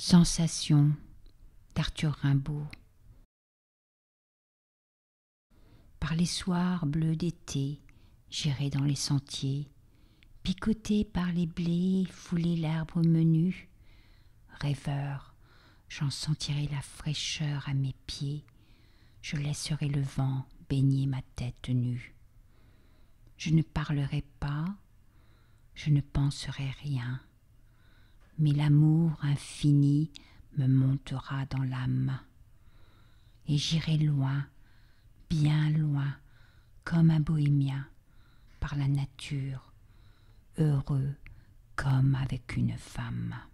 Sensation d'Arthur Rimbaud. Par les soirs bleus d'été, j'irai dans les sentiers, picoter par les blés, fouler l'herbe menu. Rêveur, j'en sentirai la fraîcheur à mes pieds, je laisserai le vent baigner ma tête nue. Je ne parlerai pas, je ne penserai rien, mais l'amour infini me montera dans l'âme. Et j'irai loin, bien loin, comme un bohémien, par la nature, heureux comme avec une femme.